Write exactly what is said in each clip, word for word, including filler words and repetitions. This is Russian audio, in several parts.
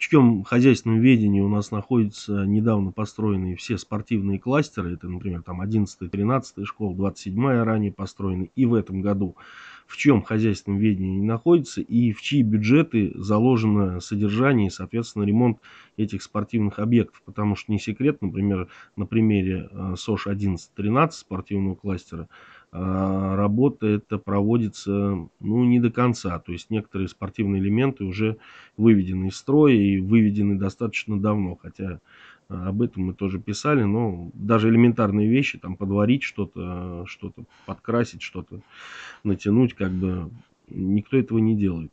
чьем хозяйственном ведении у нас находятся недавно построенные все спортивные кластеры. Это, например, там одиннадцатая, тринадцатая школа, двадцать седьмая ранее построены, и в этом году. В чьем хозяйственном ведении они находятся и в чьи бюджеты заложено содержание и, соответственно, ремонт этих спортивных объектов. Потому что не секрет, например, на примере э, СОЖ одиннадцать тринадцать спортивного кластера, а, работа эта проводится, ну, не до конца. То есть некоторые спортивные элементы уже выведены из строя и выведены достаточно давно. Хотя а, об этом мы тоже писали, но даже элементарные вещи, там подварить что-то, что-то подкрасить, что-то натянуть, как бы никто этого не делает.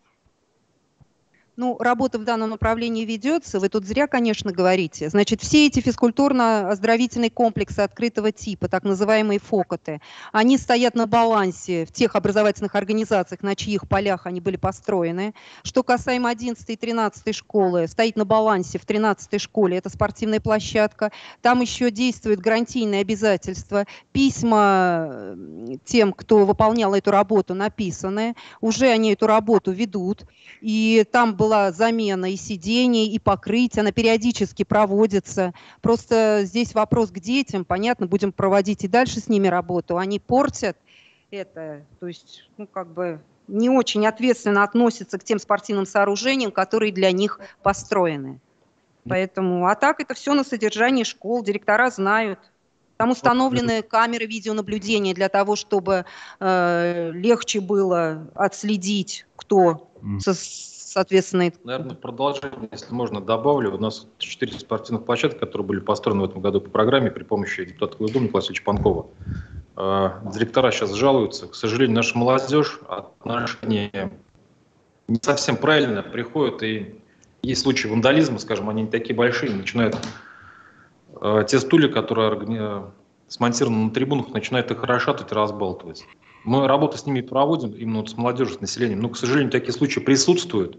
Ну, работа в данном направлении ведется. Вы тут зря, конечно, говорите. Значит, все эти физкультурно-оздоровительные комплексы открытого типа, так называемые ФОКОТы, они стоят на балансе в тех образовательных организациях, на чьих полях они были построены. Что касаемо одиннадцатой и тринадцатой школы, стоит на балансе в тринадцатой школе, это спортивная площадка. Там еще действуют гарантийные обязательства. Письма тем, кто выполнял эту работу, написаны. Уже они эту работу ведут. И там был была замена и сидений, и покрытия, она периодически проводится. Просто здесь вопрос к детям, понятно, будем проводить и дальше с ними работу. Они портят это, то есть, ну, как бы не очень ответственно относятся к тем спортивным сооружениям, которые для них построены. Поэтому, а так это все на содержании школ, директора знают. Там установлены камеры видеонаблюдения для того, чтобы э, легче было отследить, кто со, соответственно... Наверное, в продолжение, если можно, добавлю. У нас четыре спортивных площадки, которые были построены в этом году по программе при помощи депутата Госдумы Николая Васильевича Панкова. Директора сейчас жалуются. К сожалению, наша молодежь отношение не совсем правильно приходит, и есть случаи вандализма, скажем, они не такие большие, начинают э, те стулья, которые органи... смонтированы на трибунах, начинают их расшатывать и разбалтывать. Мы работу с ними проводим, именно вот с молодежью, с населением, но, к сожалению, такие случаи присутствуют,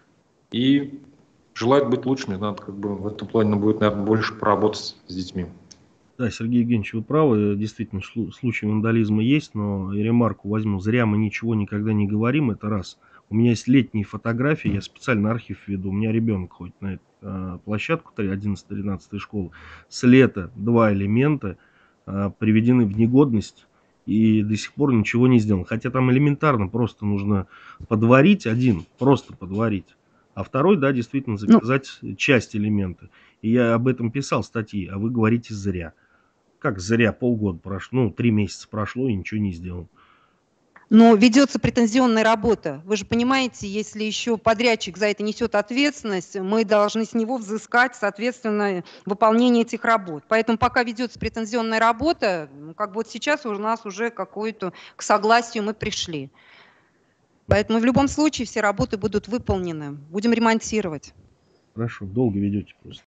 и желают быть лучшими. Надо как бы в этом плане будет, наверное, больше поработать с детьми. Да, Сергей Евгеньевич, вы правы, действительно, случаи вандализма есть, но и ремарку возьму, зря мы ничего никогда не говорим, это раз. У меня есть летние фотографии, я специально архив веду, у меня ребенок ходит на эту а, площадку одиннадцатой-тринадцатой школы, с лета два элемента а, приведены в негодность, и до сих пор ничего не сделано. Хотя там элементарно просто нужно подварить один, просто подварить. А второй, да, действительно, заказать ну, часть элемента. И я об этом писал статьи, а вы говорите зря. Как зря? Полгода прошло, ну, три месяца прошло, и ничего не сделал. Но ведется претензионная работа. Вы же понимаете, если еще подрядчик за это несет ответственность, мы должны с него взыскать, соответственно, выполнение этих работ. Поэтому пока ведется претензионная работа, как бы вот сейчас у нас уже какое-то к согласию мы пришли. Поэтому в любом случае все работы будут выполнены. Будем ремонтировать. Хорошо, долго ведете просто.